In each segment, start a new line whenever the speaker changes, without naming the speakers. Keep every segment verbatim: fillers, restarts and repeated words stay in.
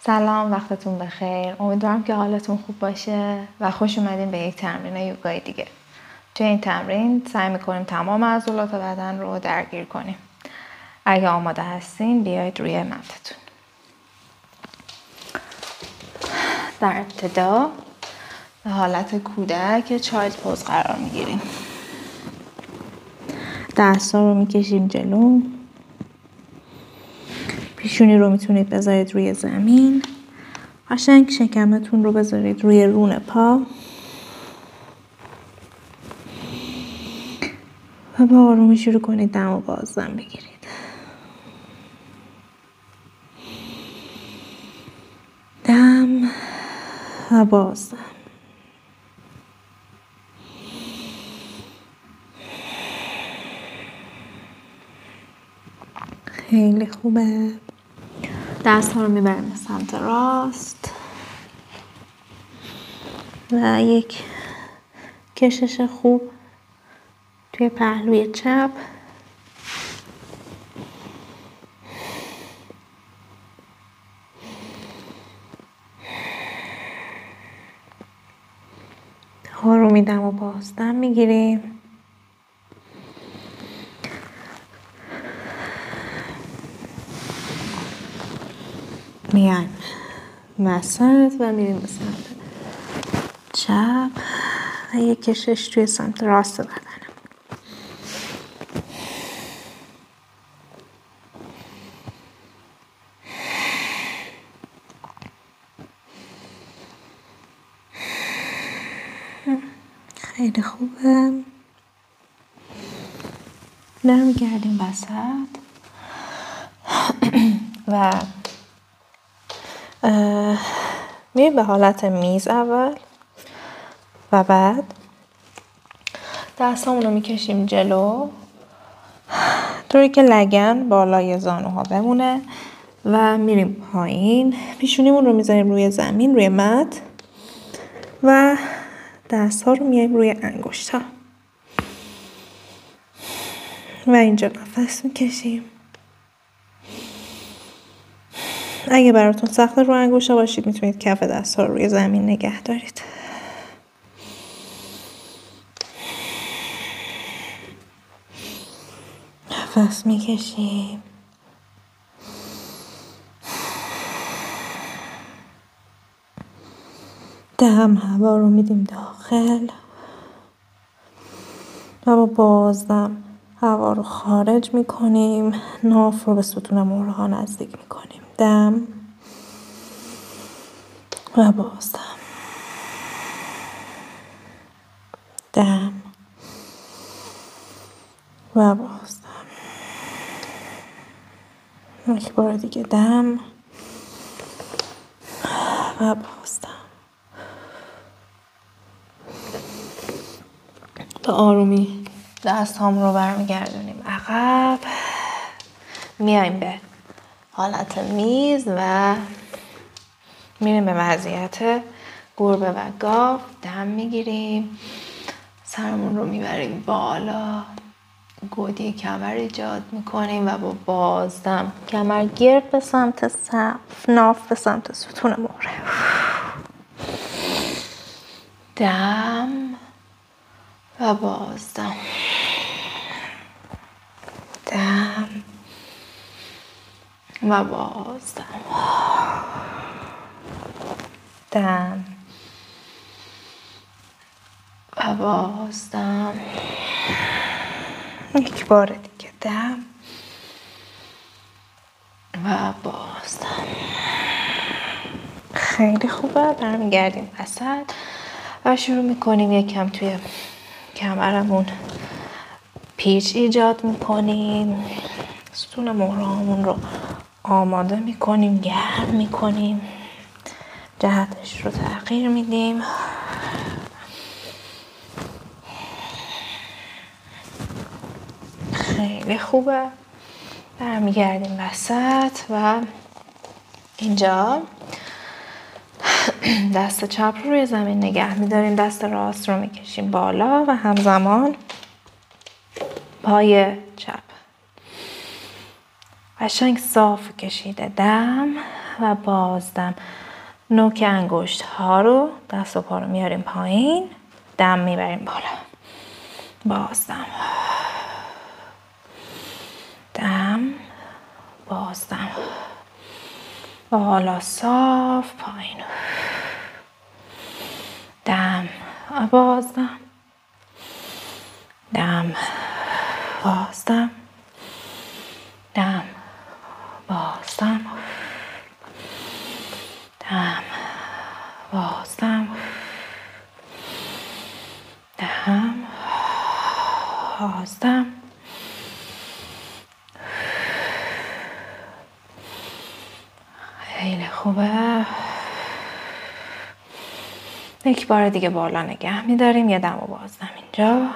سلام، وقتتون بخیر. امیدوارم که حالتون خوب باشه و خوش اومدین به یک تمرین یوگای دیگه. توی این تمرین سعی میکنیم تمام عضلات بدن رو درگیر کنیم. اگه آماده هستین بیایید روی متتون. در ابتدا به حالت کودک چایلد پوز قرار میگیریم. دستا رو میکشیم جلو. پیشونی رو میتونید بذارید روی زمین. قشنگ شکمتون رو بذارید روی رون پا و با آرومی شروع کنید دم و بازدم بگیرید. دم و بازدم. خیلی خوبه. دست ها رو میبریم به سمت راست و یک کشش خوب توی پهلوی چپ. آرومی دم و بازدم میگیریم. میایم وسط و میریم به سمت چپ و یک کشش توی سمت راست بدنم. خیلی خوبه. برمیگردیم وسط و میریم به حالت میز اول و بعد دستامون رو میکشیم جلو طوری که لگن بالای زانوها بمونه و میریم پایین. پیشونیمون رو میذاریم روی زمین، روی مت و دست ها رو میایم روی انگشت ها و اینجا نفس میکشیم. اگه براتون سخت رو انگشت ها باشید میتونید کف دست ها رو روی زمین نگه دارید. نفس میکشیم. دم هوا رو میدیم داخل و با بازدم هوا رو خارج میکنیم. ناف رو به ستون مهره ها نزدیک میکنیم. دم و بازدم. دم و بازدم. یک بار دیگه دم و بازدم. به آرومی دست هم رو برمیگردونیم عقب. میایم به حالت میز و میریم به وضعیت گربه و گاو. دم میگیریم. سرمون رو میبریم بالا. گودی کمر ایجاد میکنیم و با بازدم کمر گرد به سمت سقف، ناف به سمت ستون مهره. دم و بازدم. دم و بازدم. دم و بازدم. یک بار دیگه دم و بازدم. خیلی خوبه. برمیگردیم وسط و شروع میکنیم یک کم توی کمرمون پیچ ایجاد میکنیم. ستون مهره‌هامون رو آماده میکنیم، گرم میکنیم، جهتش رو تغییر میدیم. خیلی خوبه. برمیگردیم وسط و اینجا دست چپ رو روی زمین نگه میداریم. دست راست رو میکشیم بالا و همزمان پای چپ قشنگ صاف کشیده دم و بازدم. نوک انگشت ها رو، دست و پا رو میاریم پایین، دم میبریم بالا. بازدم، دم، بازدم و حالا صاف پایین، دم، بازدم، دم، بازدم، دم، بازدم، دم، بازدم، دم، بازدم. خیلی خوبه. یک بار دیگه بالا نگه میداریم، یه دم و بازدم اینجا.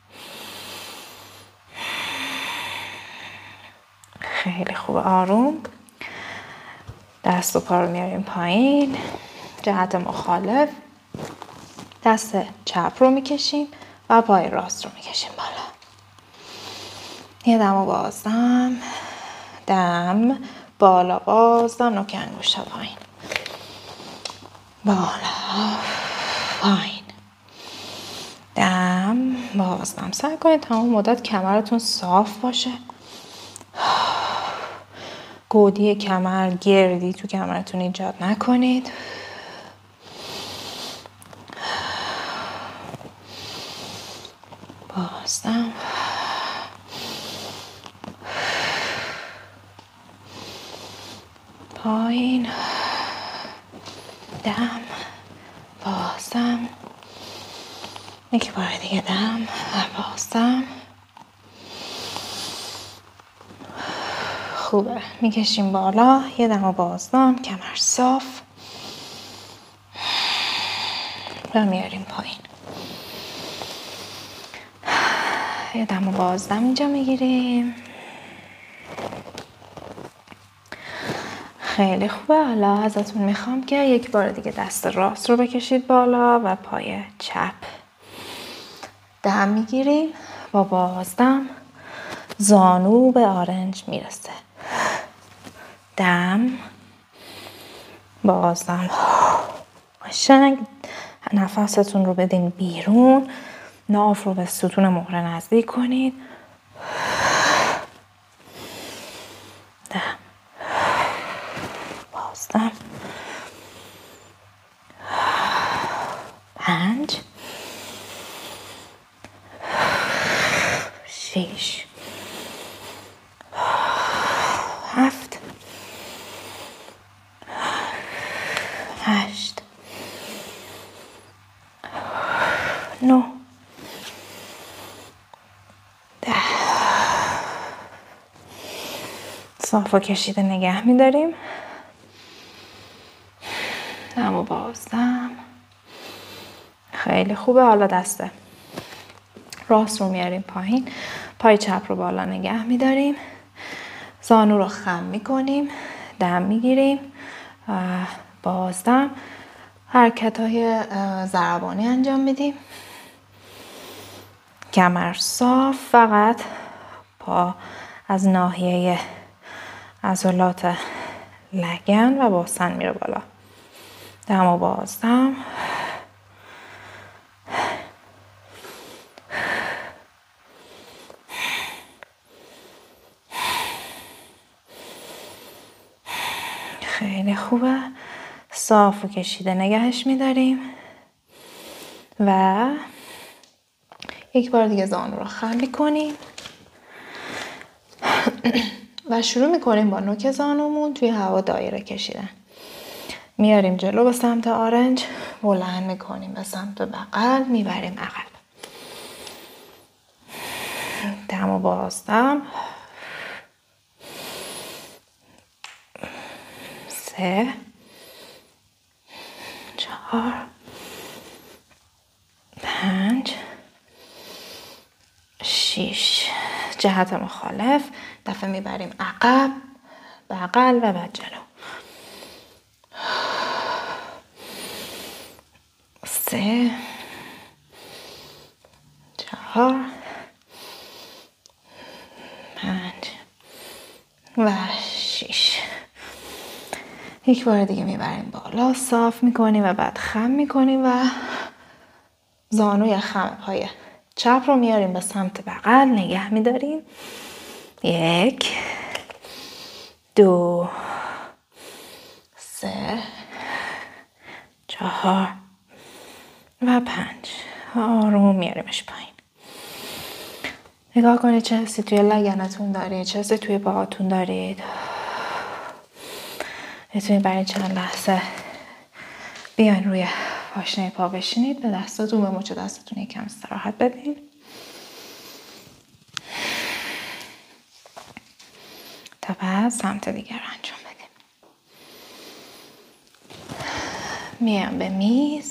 خیلی خوبه. آروم دست و پا رو میاریم پایین، جهت مخالف. دست چپ رو میکشیم و پای راست رو میکشیم بالا. یه دم و بازدم، دم، بالا، بازدم، نوک انگشت پایین، بالا، پایین، دم، بازدم. سعی کنید تمام مدت کمرتون صاف باشه. گودی کمر، گردی تو کمرتون ایجاد نکنید. بازدم، پایین، دم، بازدم. یک بار دیگه دم و بازدم. خوبه. میکشیم بالا، یه دم و بازدم، کمر صاف و میاریم پایین. یه دم و بازدم اینجا میگیریم. خیلی خوبه. حالا ازتون میخوام که یک بار دیگه دست راست رو بکشید بالا و پای چپ. دم میگیریم، با بازدم زانو به آرنج میرسه. دم، بازدم. قشنگ نفستون رو بدین بیرون. ناف رو به ستون مهره نزدیک کنید. دم، بازدم، پنج، شش، هفت، هشت، نه، ده. صاف و کشیده نگه میداریم. دم و بازدم. خیلی خوبه. حالا دسته راست رو میاریم پایین، پای چپ رو بالا نگه میداریم، زانو رو خم میکنیم، دم میگیریم، بازدم. حرکت های ضربانی انجام میدیم. کمر صاف، فقط پا از ناحیه عضلات لگن و باسن میره بالا. دم و بازدم. خیلی خوبه. صاف و کشیده نگهش میداریم و یک بار دیگه زانو رو خم میکنیم و شروع میکنیم با نوک زانومون توی هوا دایره کشیدن. میاریم جلو به سمت آرنج، بلند میکنیم به سمت بغل، میبریم عقب. دم و بازدم. سه، چهار، پنج، شیش. جهت مخالف دفعه میبریم عقب، بغل و بعد جلو. سه، چهار، پنج و شیش. یک بار دیگه میبریم بالا، صاف میکنیم و بعد خم میکنیم و زانوی خم پای چپ رو میاریم به سمت بغل، نگه میداریم. یک، دو، سه، چهار و پنج و آروم میاریمش پایین. نگاه کنید چه حسی توی لگنتون دارید، چه حسی توی پاهاتون دارید. میتونید برای چند لحظه بیاین روی پاشنه پا بشینید، به دستاتون به مچ دستتون یکم استراحت بدین. تا بعد سمت دیگر انجام بدیم. میام به میز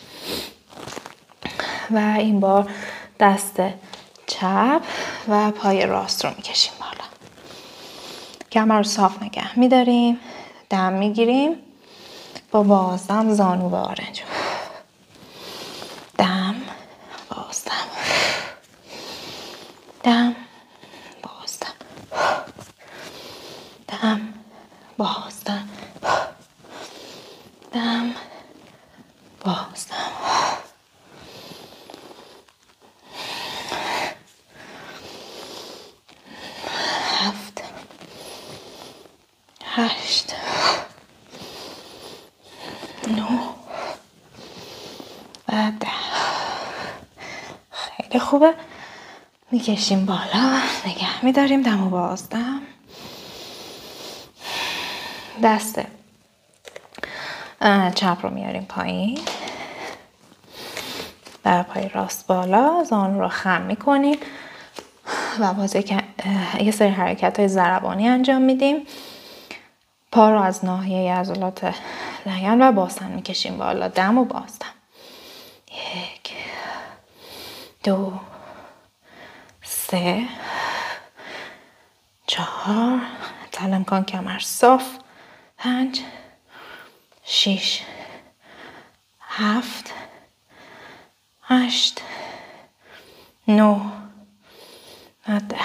و این بار دست چپ و پای راست رو میکشیم بالا. کمر رو صاف نگه میداریم، دم میگیریم با بازدم زانو به آرنج. دم، بازدم، دم، بازدم، دم، بازدم، دم، بازدم. هفت، هشت، نه و ده. خیلی خوبه. میکشیم بالا، نگه میداریم، دم و بازدم. دست چپ رو میاریم پایین و پای راست بالا، زانو رو خم میکنیم و باز یه سری حرکت های ضربانی انجام میدیم. پا رو از ناحیه عضلات لگن و باسن میکشیم بالا، دم و بازدم. یک، دو، سه، چهار، تا امکان کمر صاف، پنج، شش، هفت، هشت، نه و ده.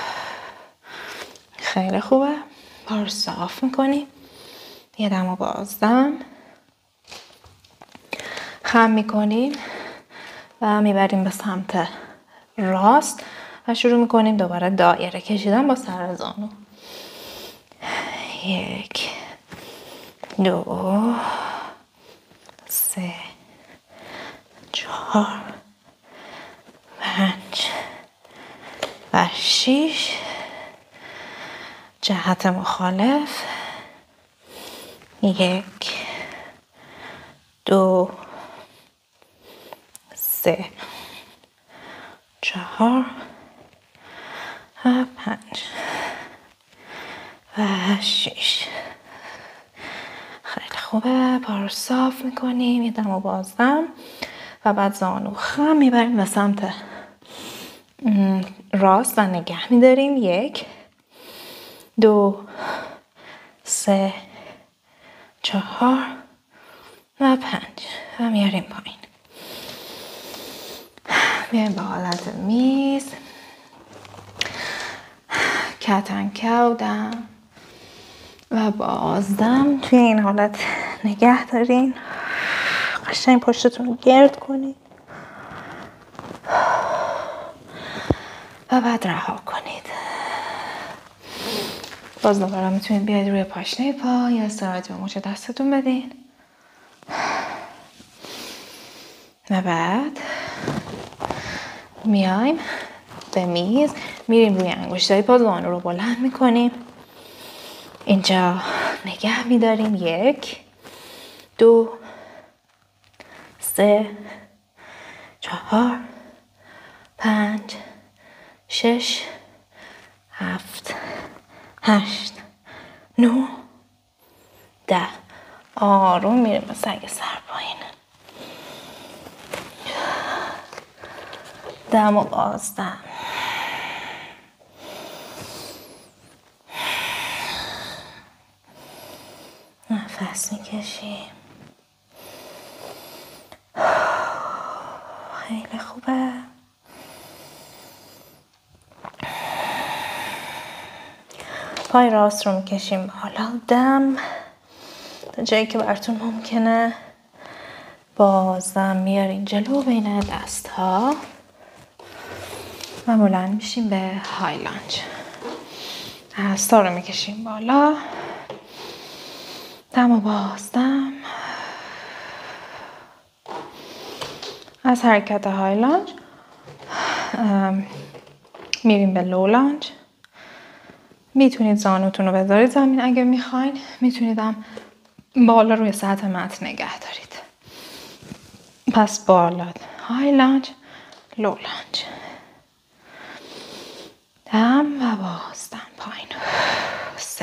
خیلی خوبه. پا رو صاف میکنیم، یه دم و بازدم، خم میکنیم و میبریم به سمت راست و شروع میکنیم دوباره دایره کشیدن با سر زانو. یک، دو، سه، چهار، پنج و شش. جهت مخالف. یک، دو، سه، چهار و پنج و شش. خیلی خوبه. پا رو صاف میکنیم، یه دم و بازدم و بعد زانو خم میبریم به سمت راست و نگه میداریم. یک، دو، سه، چهار و پنج و میاریم پایین. میاریم به حالت میز، کت اند کاو، دم و بازدم. توی این حالت نگه دارین، قشنگ پشتتون رو گرد کنید و بعد رها کنید. باز دوباره میتونید بیاید روی پاشنه پا یا استراحتی به مچ دستتون بدین و بعد میایم به میز، میریم روی انگشتای پا، زانو رو بلند میکنیم، اینجا نگه میداریم. یک، دو، سه، چهار، پنج، شش، هفت، هشت، نه، ده. آروم میریم به سگ سر پایین. دم و بازدم. نفس میکشیم. خیلی خوبه. پای راست رو میکشیم بالا، دم تا جایی که براتون ممکنه بازم میارین جلو بین دست ها و بلند میشیم به های لانج. دستا رو میکشیم بالا، دم و بازدم. از حرکت های لانج میریم به لو لانج. میتونید زانوتون رو بذارید زمین اگه میخواین، میتونید هم بالا روی سطح متن نگه دارید. پس بالا های لانج، لو لانج، دم و بازدم پایین. سه،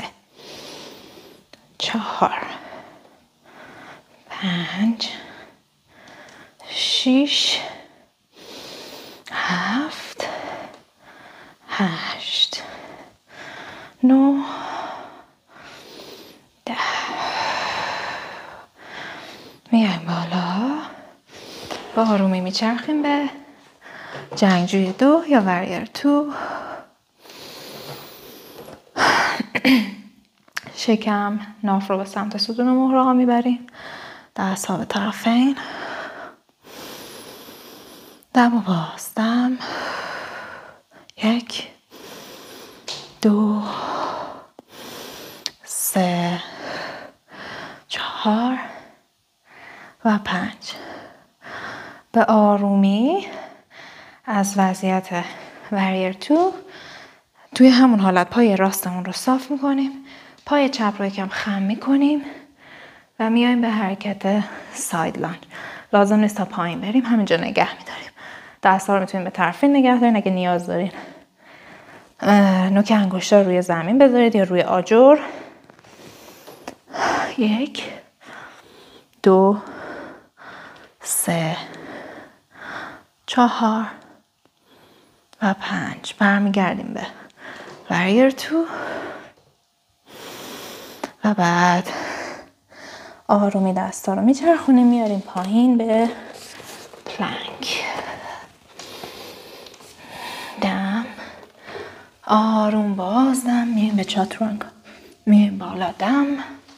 چهار، پنج، شیش، هفت، هشت، نو، ده. میایم بالا، با آرومی میچرخیم به جنگجوی دو یا وریر تو. شکم ناف رو به سمت ستون مهره ها میبریم، دست ها به طرفین، دم و بازدم. یک، دو، سه، چهار و پنج. به آرومی از وضعیت وریر تو توی همون حالت پای راستمون رو صاف میکنیم، پای چپ رو یکم خم میکنیم و میایم به حرکت ساید لانج. لازم نیست تا پایین بریم، همینجا نگه میداریم. دست ها رو میتونیم به طرفین نگه دارین اگه نیاز دارین. نوک انگشتا روی زمین بذارید یا روی آجر. یک، دو، سه، چهار و پنج. برمیگردیم به وریر تو و بعد آرومی دستا رو میچرخونیم میاریم پایین به پلنک. دم، آروم بازدم، میایم به چاتورانگا، میایم بالا دم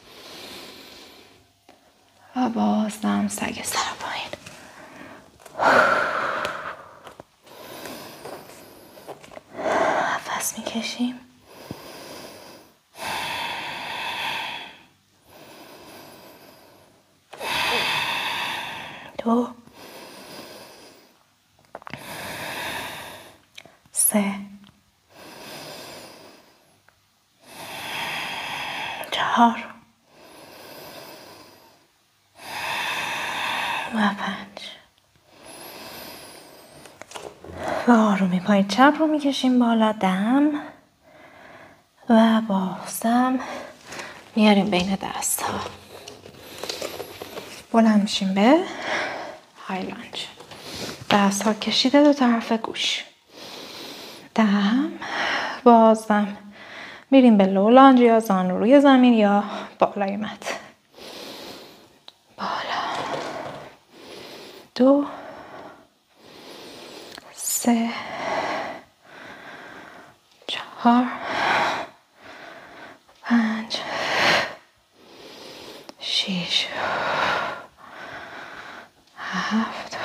و بازدم سگ سر پایین. نفس میکشیم، دو، سه، چهار و پنج. و آرومی پای چپ رو میکشیم بالا دم و بازدم، میاریم بین دست ها، بلند میشیم به های لانج. دست ها کشیده دو طرف گوش، دم، بازدم، میریم به لو لانج یا زانو روی زمین یا بالای مت. بالا، دو، سه، چهار، پنج، شیش، هفت،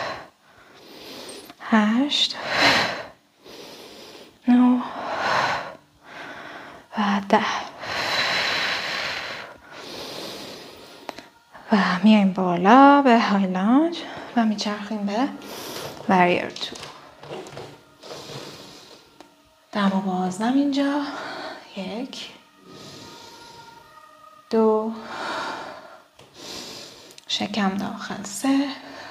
هشت، نو و ده. و میایم بالا به های لانج و میچرخیم به وریر تو. دم و بازدم اینجا. یک، دو، شکم داخل، سه،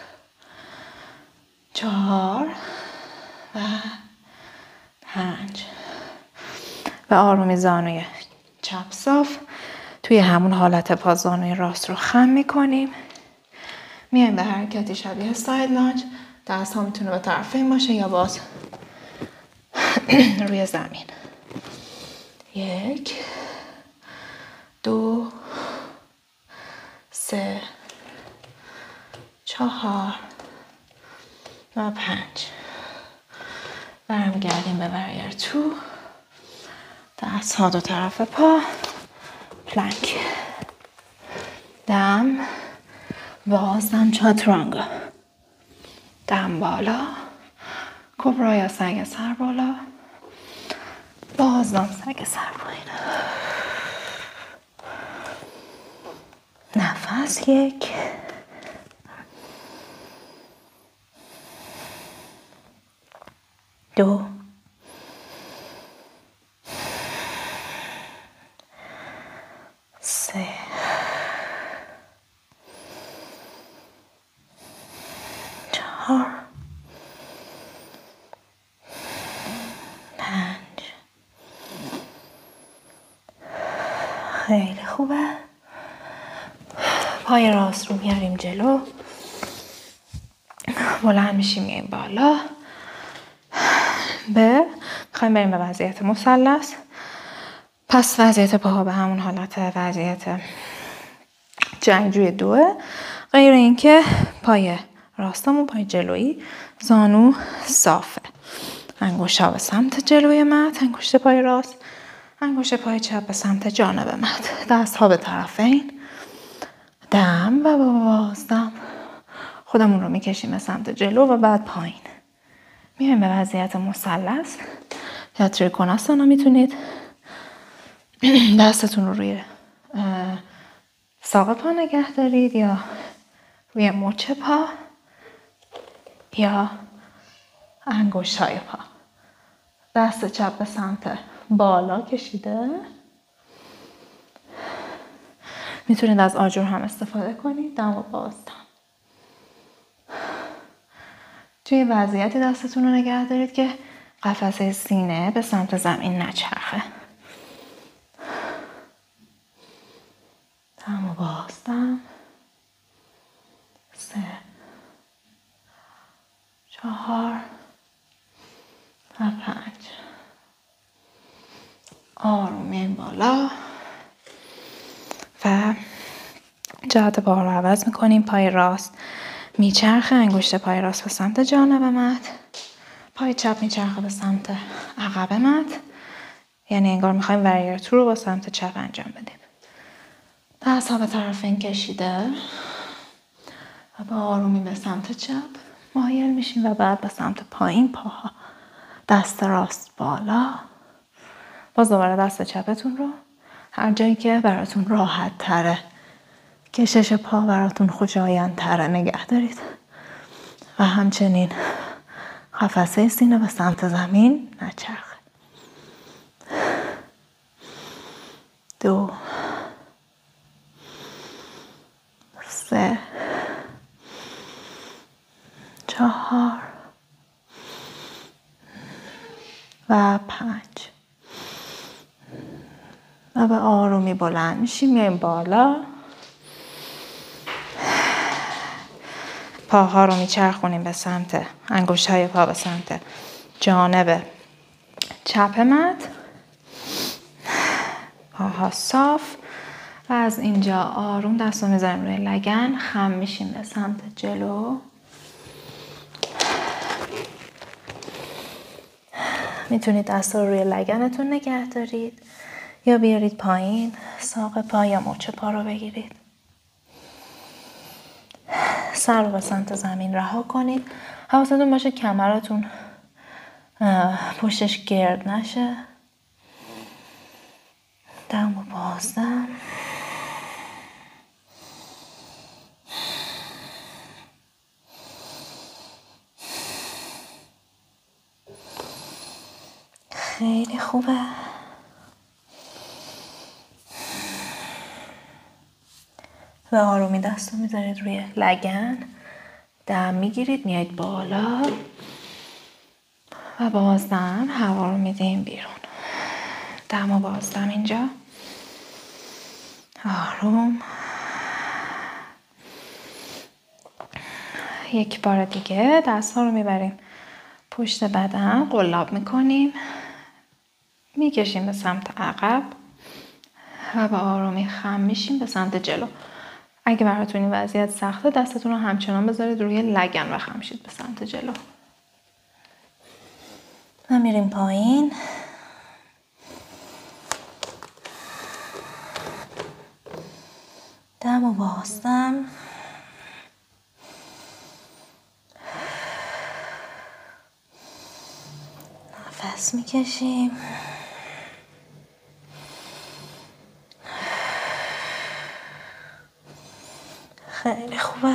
چهار و پنج. و آرومی زانوی چپ صاف، توی همون حالت پا زانوی راست رو خم میکنیم، میایم به حرکتی شبیه ساید لانج. دست ها میتونه به طرفین باشه یا باز روی زمین. یک، دو، سه، چهار و پنج. برمیگردیم به وریر تو. دست ها دو طرف پا، پلنک. دم بازدم چاترانگا. دم بالا، کبرا یا سگ سر بالا، بازدم سگ سر پایین. نفس یک، دو، سه، چهار، پنج. خیلی خوبه. پای راست رو میاریم جلو، بلند میشیم میایم بالا. به میخوایم بریم به وضعیت مثلث. پس وضعیت پاها به همون حالت وضعیت جنگجوی دوه، غیر اینکه پای راستمون پای جلویی زانو صافه. انگشت‌ها به سمت جلوی مت، انگشت پای راست، انگشت پای چپ به سمت جانب مت. دست‌ها به طرفین. دم و بازدم. خودمون رو میکشیم به سمت جلو و بعد پایین. میایم به وضعیت مثلث یا تریکوناسانا. میتونید دستتون رو روی ساق پا نگه دارید یا روی مچ پا یا انگشت های پا. دست چپ به سمت بالا کشیده. میتونید از آجر هم استفاده کنید. دم و بازدم. توی وضعیتی دستتون رو نگه دارید که قفسه سینه به سمت زمین نچرخه. دم و بازدم. سه، چهار و پنج. آروم میایم بالا و جهت پا رو عوض میکنیم. پای راست میچرخه، انگشت پای راست به سمت جانب مت، پای چپ میچرخه به سمت عقب مت. یعنی انگار میخوایم وریر تو رو با سمت چپ انجام بدیم. دست ها به طرفین کشیده و با آرومی به سمت چپ مایل میشیم و بعد به سمت پایین پاها. دست راست بالا. باز دوباره دست چپتون رو هر جایی که براتون راحت تره، کشش پا براتون خوشایند تره نگه دارید و همچنین قفسه سینه به سمت زمین نچرخه. دو، سه، چهار و پنج. و به آرومی بلند میشیم میایم بالا. پاها رو میچرخونیم به سمت انگشت های پا به سمت جانب چپ مت. پاها صاف و از اینجا آروم دست رو میذاریم روی لگن. خم میشیم به سمت جلو. میتونید دست رو روی لگنتون نگه دارید یا بیارید پایین. ساق پا یا مچ پا رو بگیرید. سر رو به سمت زمین رها کنید. حواستون باشه کمرتون پشتش گرد نشه. دم و بازدم. خیلی خوبه. و آرومی دست رو میذارید روی لگن. دم میگیرید میایید بالا و بازدم هوا رو میدیم بیرون. دم و بازدم اینجا. آروم. یک بار دیگه دست ها رو میبریم پشت بدن. قلاب میکنیم. میکشیم به سمت عقب و به آرومی خم میشیم به سمت جلو. اگه براتون این وضعیت سخته دستتون رو همچنان بذارید روی لگن و خم شید به سمت جلو. و میریم پایین. دم و بازدم. نفس میکشیم. خیلی خوبه.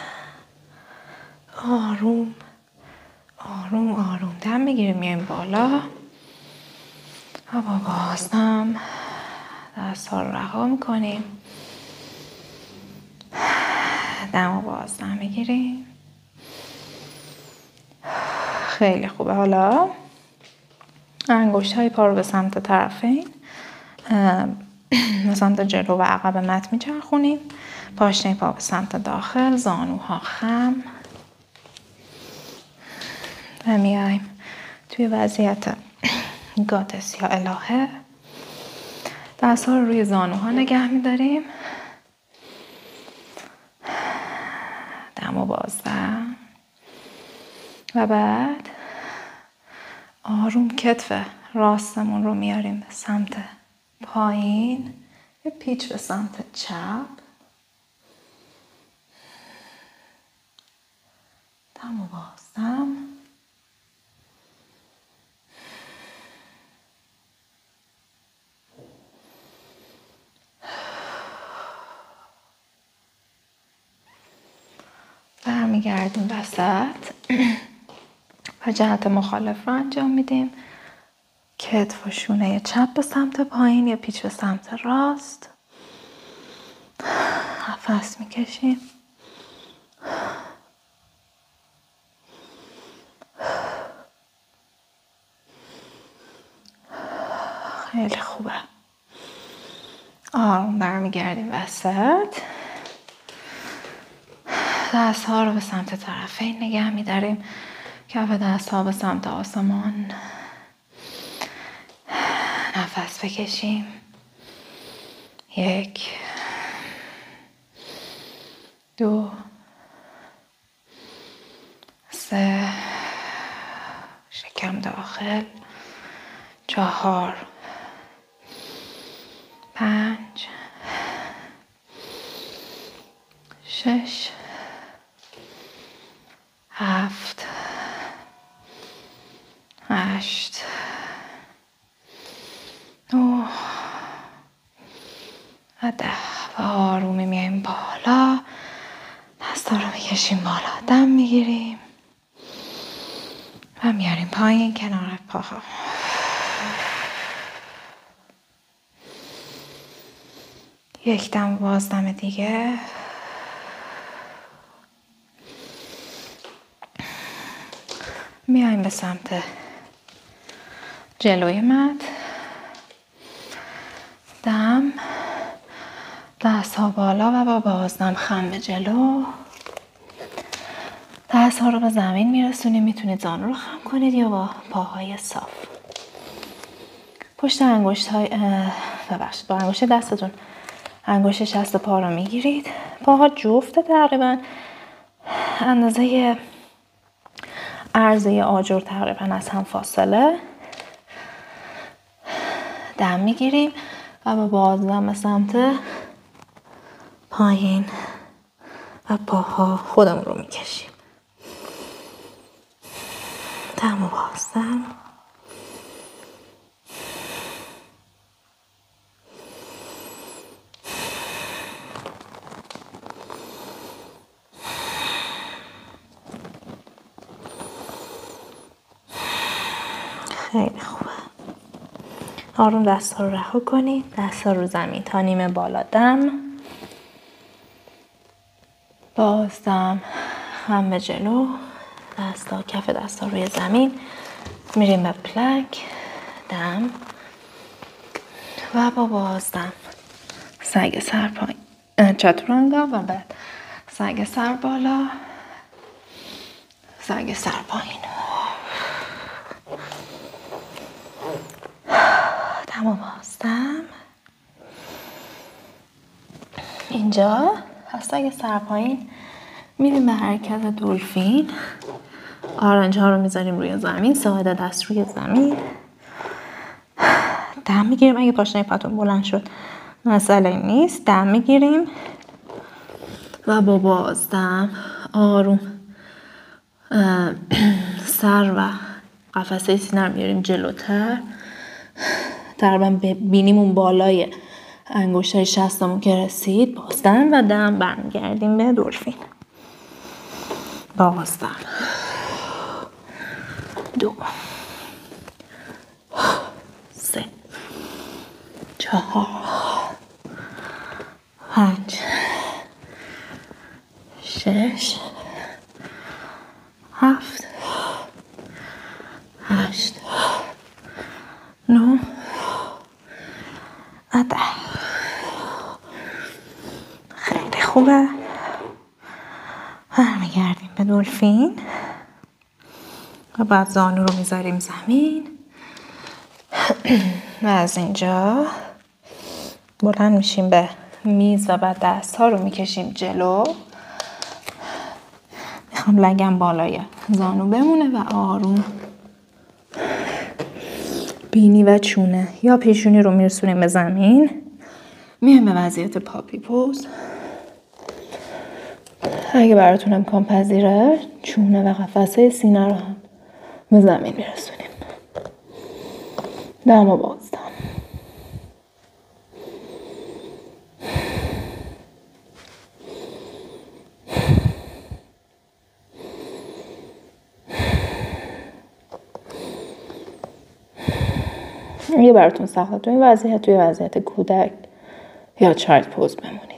آروم آروم آروم دم میگیریم، میایم بالا. و با بازدم دست ها رو رها میکنیم. دم و بازدم میگیریم. خیلی خوبه. حالا انگشت های پا رو به سمت طرفین به سمت جلو و عقب مت میچرخونیم. پاشنه پا به سمت داخل، زانوها خم و میایم توی وضعیت گاتس یا الهه. دست ها رو روی زانوها نگه میداریم. دم و بازدم و بعد آروم کتف راستمون رو میاریم به سمت پایین، یه پیچ به سمت چپ. دم و بازدم. برمیگردیم وسط و جهت مخالف رو انجام میدیم. کتف و شونه چپ به سمت پایین، یا پیچ به سمت راست. نفس میکشیم. خیلی خوبه. آروم برمیگردیم وسط. دست ها رو به سمت طرفین نگه میداریم. کف دست ها به سمت آسمان. نفس بکشیم. یک، دو، سه، شکم داخل، چهار، پنج، شش، هفت، هشت، نه و ده. و آرومی میایم بالا. دستا رو میکشیم بالا، دم میگیریم و میاریم پایین کنار پاها. یک دم بازدم دیگه. میایم به سمت جلوی مت. دم، دست ها بالا و با بازدم خم به جلو. دست ها رو به زمین میرسونیم. میتونید زانو رو خم کنید یا با پاهای صاف. پشت انگشت های ببخشید با انگشت دستتون انگشت شست پا رو میگیرید. پاها جفته، تقریبا اندازه عرضه آجر تقریبا از هم فاصله. دم میگیریم و با بازدم به سمت پایین و پاها خودمون رو میکشیم. دم و بازدم. خیلی خوبه. آروم دست ها رو رها کنید. دست ها رو زمین تا نیمه بالا. دم، بازدم، خم به جلو. دست ها کف دست ها روی زمین. میریم به پلک. دم و با بازدم سگ سر پایین، چتورانگا و بعد سگ سر بالا، سگ سر پایین. دم و بازدم. اینجا از سگ سر پایین میریم به حرکت دلفین. آرنج ها رو میذاریم روی زمین، ساعد دست روی زمین. دم میگیریم. اگه پاشنه پاتون بلند شد مسئله نیست. دم میگیریم و با بازدم آروم سر و قفسه سینه رو میاریم جلوتر، تقریبا بینیمون بالای انگشتای شستمون که رسید. بازدم و دم برمیگردیم به دورفین. بازدم دو سه چهار پنج شش هفت هشت نه و ده. خیلی خوبه. برمیگردیم به دولفین و بعد زانو رو میذاریم زمین و از اینجا بلند میشیم به میز و بعد دست ها رو میکشیم جلو. میخوام لگم بالای زانو بمونه و آروم بینی و چونه یا پیشونی رو میرسونیم به زمین. میایم به وضعیت پاپی پوز. اگه براتون امکان پذیره چونه و قفسه سینه رو هم به زمین میرسونیم. دم و بازدم. اگه براتون سخته توی وضعیت توی وضعیت کودک یا چایلد پوز بمونید.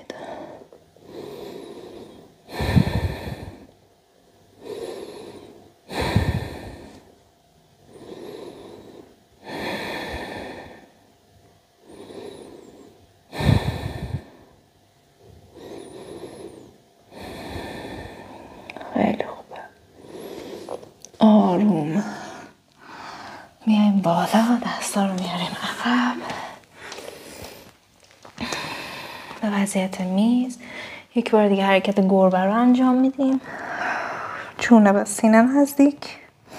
خیلی خوبه. آروم میایم بالا، دستا رو میاریم عقب به وضعیت میز. یک بار دیگه حرکت گربه رو انجام میدیم. چونه به سینه نزدیک.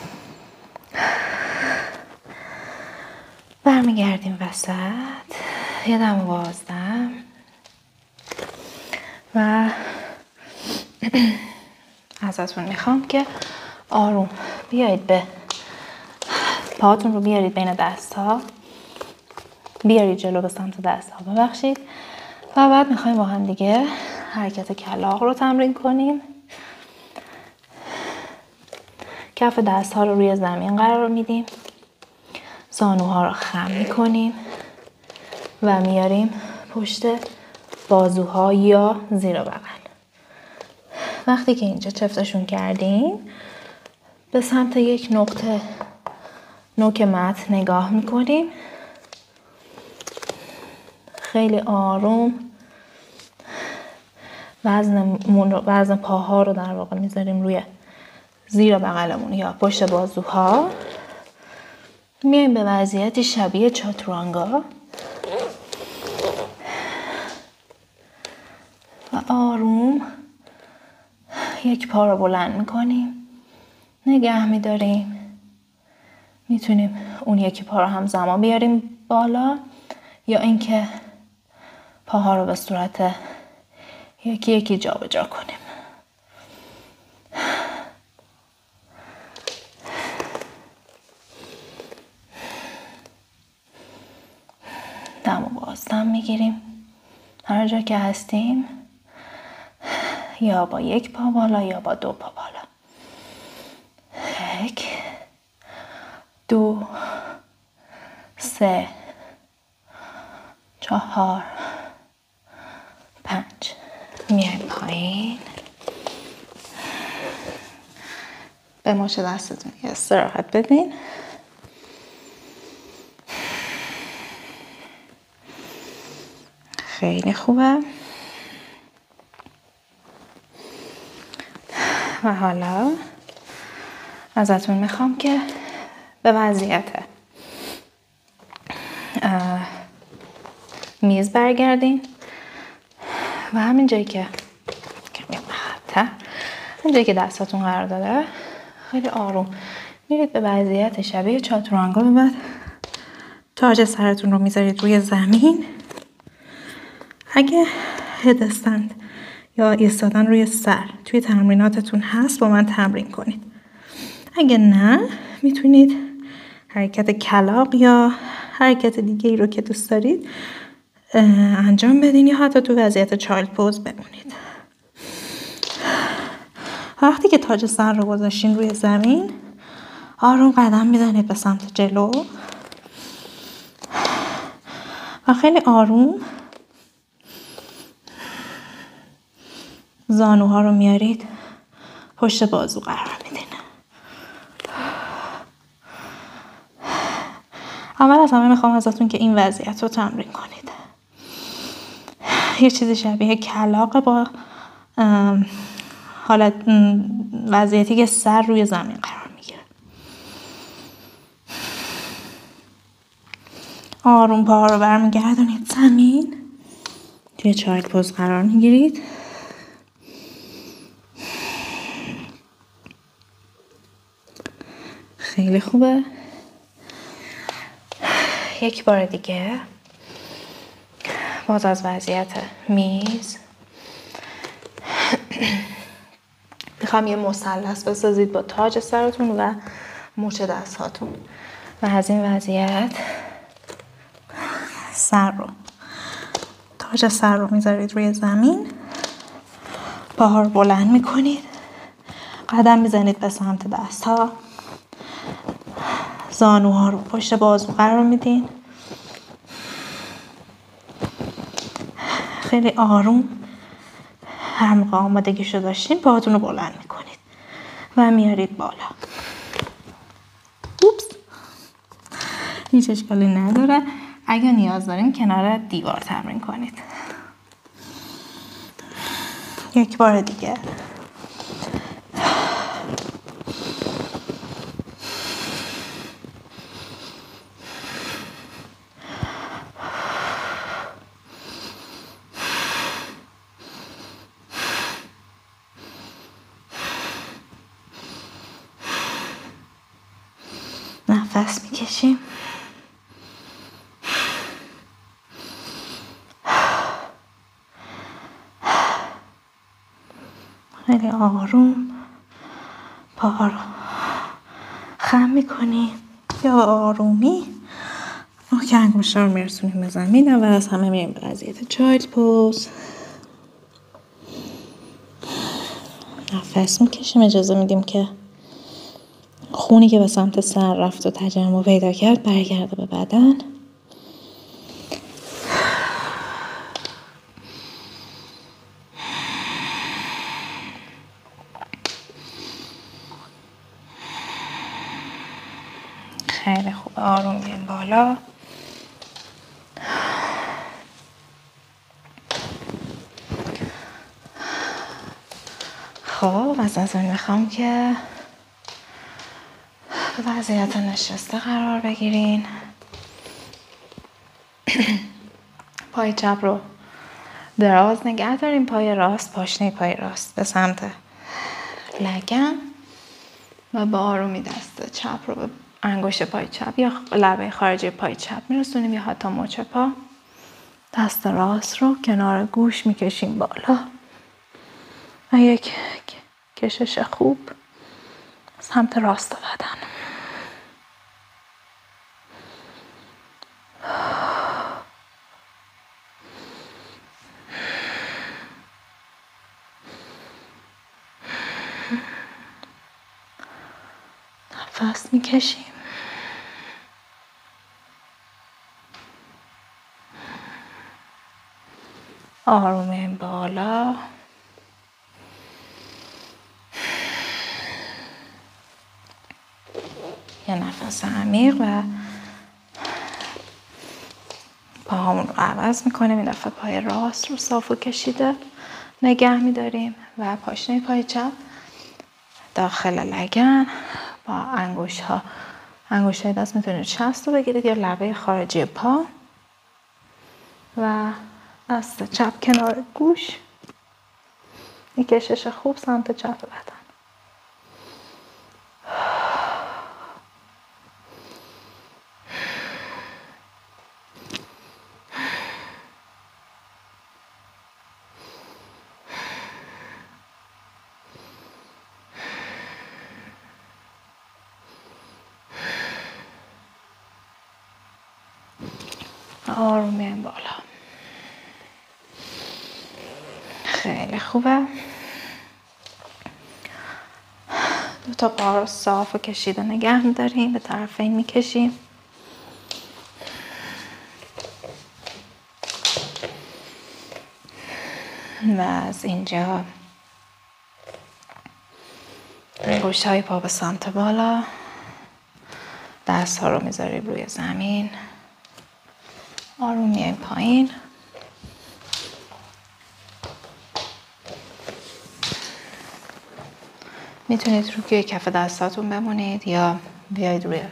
برمیگردیم وسط. یه دم بازدم و ازتون میخوام که آروم بیایید به پاهاتون رو بیارید بین دست ها، بیارید جلو به سمت دست ها ببخشید و بعد میخوایم با هم دیگه حرکت کلاغ رو تمرین کنیم. کف دست ها رو روی زمین قرار میدیم، زانوها رو خم میکنیم و میاریم پشت بازوها یا زیر بغل. وقتی که اینجا چفتشون کردیم به سمت یک نقطه نوک متن نگاه میکنیم. خیلی آروم وزن وزن پاها رو در واقع میذاریم روی زیر بغلمون یا پشت بازوها. میایم به وضعیتی شبیه چاتورانگا و آروم یک پا رو بلند میکنیم، نگه میداریم. میتونیم اون یکی پا رو همزمان بیاریم بالا یا اینکه پاها رو به صورت یکی یکی جا به جا کنیم. دم و بازدم میگیریم. هر جا که هستیم یا با یک پا بالا یا با دو پا بالا. یک دو سه چهار پنج. میایم پایین. به مچ دستتون یه استراحت بدین. خیلی خوبه. و حالا ازتون میخوام که به وضعیت میز برگردین و همین جایی که کمی راحت‌تر، همین جایی که دستاتون قرار داره خیلی آروم میرید به وضعیت شبیه چاتورانگا. به بعد تاج سرتون رو میذارید روی زمین. اگه هدستند
یا ایستادن روی سر توی تمریناتتون هست با من تمرین کنید. اگه نه میتونید حرکت کلاغ یا حرکت دیگه ای رو که دوست دارید انجام بدین یا حتی تو وضعیت چایلد پوز بمونید. وقتی که تاج سر رو گذاشتین روی زمین آروم قدم میزنید به سمت جلو و خیلی آروم زانوها رو میارید پشت بازو قرار میدین. اول از همه میخوام ازتون که این وضعیت رو تمرین کنید. یه چیزی شبیه کلاغ با حالت وضعیتی که سر روی زمین قرار میگیره. آروم پاها رو برمیگردونید زمین، توی چایلد پوز قرار میگیرید. خیلی خوبه. یک بار دیگه باز از وضعیت میز میخوام یه مثلث بسازید با تاج سرتون و مچ دستاتون و از این وضعیت سر رو تاج سر رو میذارید روی زمین، پاها رو بلند میکنید، قدم میزنید به سمت دست ها، زانوها رو پشت بازو قرار میدین. خیلی آروم هر موقع آمادگیشو داشتین پاهاتون رو بلند میکنید و میارید بالا. اوپس، هیچ اشکالی نداره. اگه نیاز دارین کنار دیوار تمرین کنید. یک بار دیگه. نفس میکشیم. خیلی آروم پاها رو خم میکنیم یا آرومی که انگشت‌ها رو میرسونیم به زمین. اول از همه میریم به وضعیت چایلد پوز. نفس میکشیم، اجازه میدیم که خونی که به سمت سر رفت و تجمع پیدا کرد برگرده به بدن. خیلی خوب، آروم میریم بالا. خب از از این میخوام که به وضعیت نشسته قرار بگیرین. پای چپ رو دراز نگه داریم، پای راست، پاشنه پای راست به سمت لگن و با آرومی دست چپ رو به انگشت پای چپ یا لبه خارجی پای چپ میرسونیم یا حتی مچ پا. دست راست رو کنار گوش میکشیم بالا و یک کشش خوب سمت راست بدن. نفس میکشیم. آرومیم بالا. یه نفس عمیق و پاهامون رو عوض میکنیم. این دفعه پای راست رو صاف و کشیده نگه میداریم و پاشنه پای چپ داخل لگن با انگوش ها انگوش های دست میتونید شست رو بگیرید یا لبه خارجی پا و دست چپ کنار گوش. یک کشش خوب سمت چپ بدن. آروم میایم بالا. خیلی خوبه. دو تا پا رو صاف و کشیده نگه میداریم، به طرفین میکشیم. و از اینجا انگشت های پا به سمت بالا، دست ها رو میذاریم روی زمین، آروم میایم پایین. میتونید روی کف دستاتون بمونید یا بیایید روی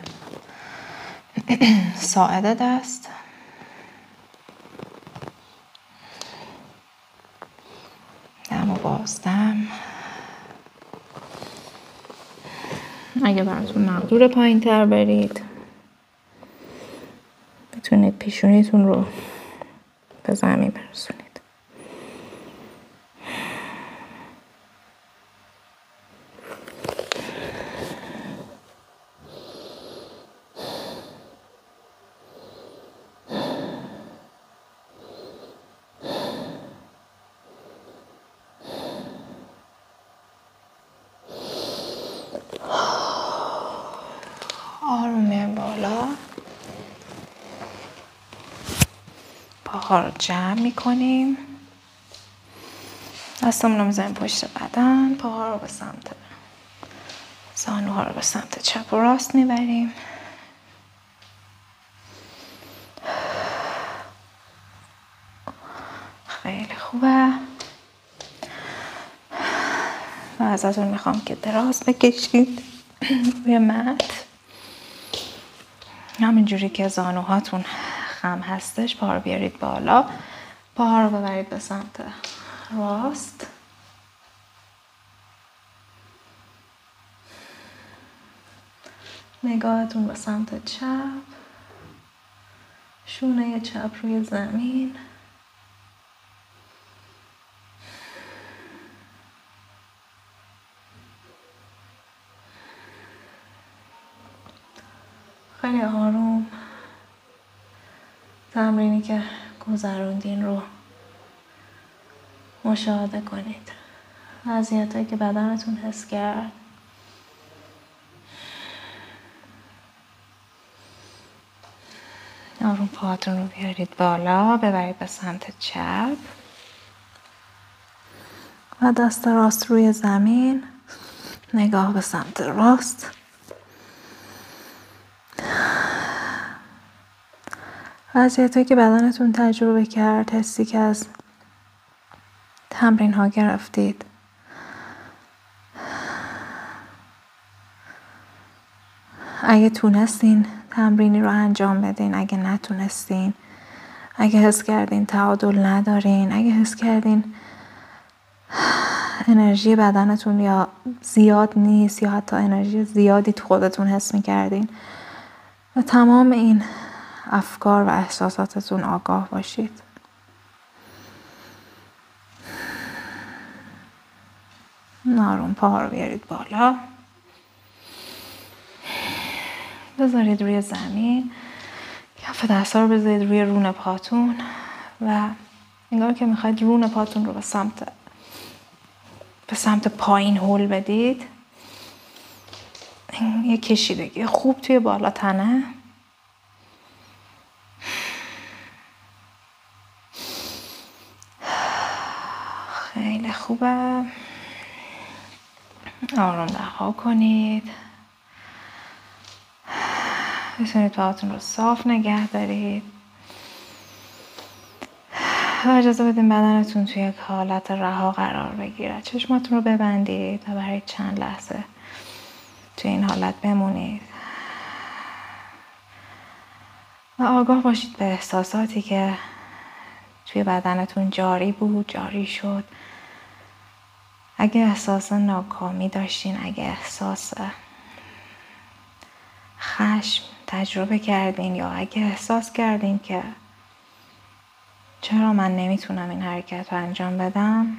ساعد دست. دم و بازدم. اگه براتون مقدور پایین تر برید میتونید پیشونیتون رو به زمین برسونید. آروم میایم بالا، پاها رو جمع میکنیم، دستمون رو میذاریم پشت بدن، پاها رو به سمت زانوها رو به سمت چپ و راست میبریم. خیلی خوبه. و ازتون میخوام که دراز بکشید روی مت، همینجوری که زانوهاتون خم هستش. پا رو بیارید بالا، پاها رو ببرید به سمت راست، نگاهتون به سمت چپ، شونه چپ روی زمین. خیلی آروم تمرینی که گذروندین رو مشاهده کنید. وضعیتایی که بدنتون حس کرد. آروم پاهاتون رو بیارید بالا، ببرید به سمت چپ و دست راست روی زمین، نگاه به سمت راست. وضعیتایی که بدنتون تجربه کرد، حسی که از تمرین ها گرفتید. اگه تونستین تمرینی رو انجام بدین، اگه نتونستین، اگه حس کردین تعادل ندارین، اگه حس کردین انرژی بدنتون یا زیاد نیست یا حتی انرژی زیادی تو خودتون حس میکردین، و تمام این افکار و احساساتتون آگاه باشید. آروم پاها رو بیارید بالا، بذارید روی زمین، کف دستا رو بذارید روی رون پاتون و انگار که میخواید رون پاتون رو به سمت به سمت پایین هل بدید. یه کشیدگی خوب توی بالا تنه. خیلی خوبه. آروم رها کنید. بتونید پاهاتون رو صاف نگه دارید و اجازه بدین بدنتون توی یک حالت رها قرار بگیره. چشماتون رو ببندید و برای چند لحظه توی این حالت بمونید و آگاه باشید به احساساتی که توی بدنتون جاری بود، جاری شد. اگه احساس ناکامی داشتین، اگه احساس خشم تجربه کردین یا اگه احساس کردین که چرا من نمیتونم این حرکت رو انجام بدم،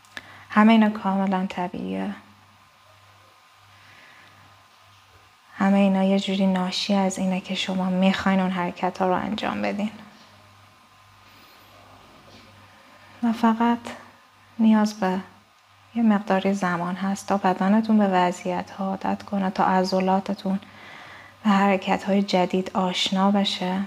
همه اینا کاملا طبیعیه. همه
اینا یه جوری ناشی از اینه که شما میخواین اون حرکت ها رو انجام بدین و فقط نیاز به یه مقداری زمان هست تا بدنتون به وضعیت ها عادت کنه، تا عضلاتتون به حرکت های جدید آشنا بشه.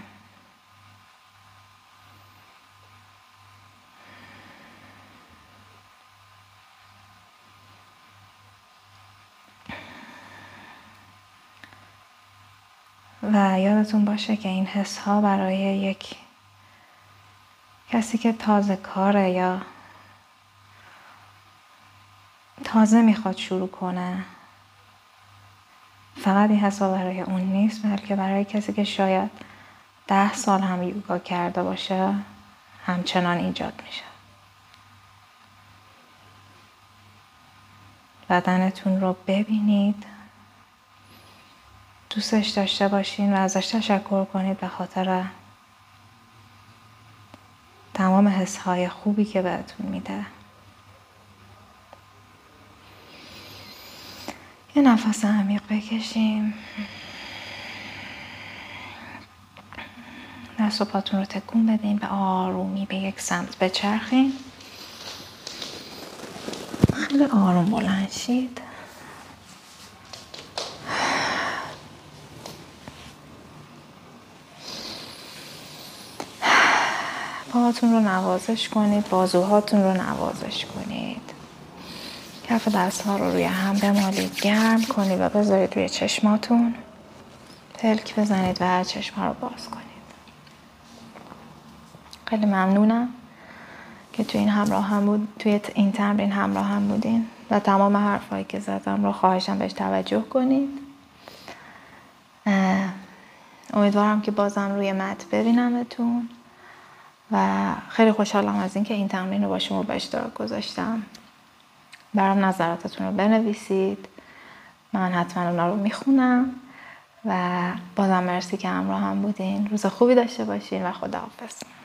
و یادتون باشه که این حس ها برای یک کسی که تازه کاره یا تازه میخواد شروع کنه، فقط این حس ها برای اون نیست، بلکه برای کسی که شاید ده سال هم یوگا کرده باشه همچنان ایجاد میشه. بدنتون رو ببینید، دوستش داشته باشین و ازش تشکر کنید به خاطر تمام حس‌های خوبی که بهتون میده. یه نفس عمیق بکشیم. دست و پاتون رو تکون بدین، به آرومی به یک سمت بچرخین. خیلی آروم بلند شید. پاهاتون رو نوازش کنید، بازوهاتون رو نوازش کنید. کف دست‌ها رو روی هم بمالید، گرم کنید و بذارید روی چشماتون. پلک بزنید و چشم‌ها رو باز کنید. خیلی ممنونم که توی این همراه هم بود، توی این تمرین همراه هم بودین و تمام حرفایی که زدم رو خواهشم بهش توجه کنید. امیدوارم که بازم روی مت ببینمتون و خیلی خوشحالم از اینکه این تمرین رو با شما به اشتراک گذاشتم. برام نظراتتون رو بنویسید، من حتما اونا رو میخونم و بازم مرسی که همراه هم بودین. روز خوبی داشته باشین و خداحافظ.